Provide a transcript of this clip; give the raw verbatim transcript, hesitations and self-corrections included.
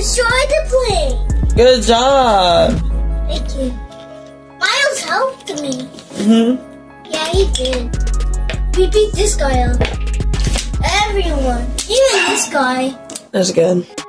destroyed the plane. Good job. Thank you. Miles helped me. Mm-hmm. Yeah, he did. We beat this guy up. Everyone. Even this guy. That's good.